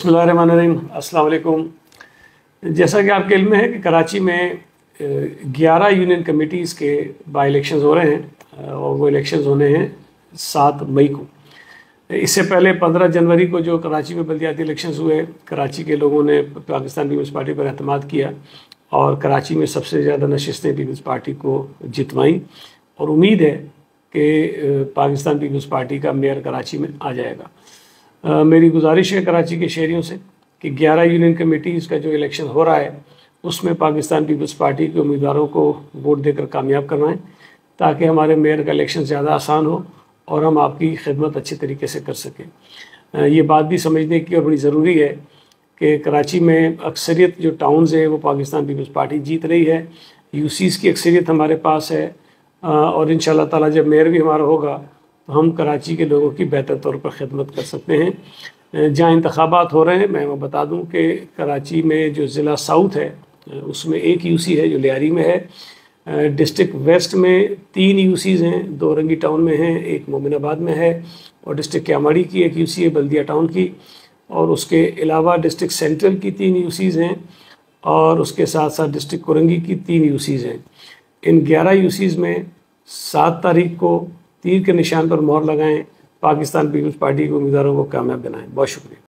बिस्मिल्लाहिर्रहमानिर्रहीम, अस्सलाम वालेकुम। जैसा कि आपके इल्म में है कि कराची में 11 यूनियन कमेटीज़ के बाई इलेक्शंस हो रहे हैं और वो इलेक्शंस होने हैं 7 मई को। इससे पहले 15 जनवरी को जो कराची में बल्दियाती इलेक्शंस हुए, कराची के लोगों ने पाकिस्तान पीपल्स पार्टी पर एतमाद किया और कराची में सबसे ज़्यादा नशिस्तें पीपल्स पार्टी को जितवाईं और उम्मीद है कि पाकिस्तान पीपल्स पार्टी का मेयर कराची में आ जाएगा। मेरी गुजारिश है कराची के शहरियों से कि 11 यूनियन कमेटीज़ का जो इलेक्शन हो रहा है उसमें पाकिस्तान पीपल्स पार्टी के उम्मीदवारों को वोट देकर कामयाब करवाएं ताकि हमारे मेयर का इलेक्शन ज़्यादा आसान हो और हम आपकी खिदमत अच्छे तरीके से कर सकें। ये बात भी समझने की और बड़ी ज़रूरी है कि कराची में अक्सरियत जो टाउन्स है वो पाकिस्तान पीपल्स पार्टी जीत रही है। यूसीज़ की अक्सरियत हमारे पास है और इंशाअल्लाह ताला जब मेयर भी हमारा होगा तो हम कराची के लोगों की बेहतर तौर पर खिदमत कर सकते हैं। जहाँ इंतखाबात हो रहे हैं मैं वो बता दूँ कि कराची में जो ज़िला साउथ है उसमें एक यूसी है जो लियारी में है। डिस्ट्रिक्ट वेस्ट में 3 यूसीज़ हैं, 2 रंगी टाउन में हैं, एक मोमिनाबाद में है और डिस्ट्रिक्ट क्यामाड़ी की एक यूसी है बल्दिया टाउन की, और उसके अलावा डिस्ट्रिक्ट सेंट्रल की 3 यूसीज़ हैं और उसके साथ साथ डिस्ट्रिक्ट कोरंगी की 3 यूसीज़ हैं। इन 11 यूसीज़ में 7 तारीख को तीर के निशान पर मोहर लगाएं, पाकिस्तान पीपल्स पार्टी के उम्मीदवारों को कामयाब बनाएं। बहुत शुक्रिया।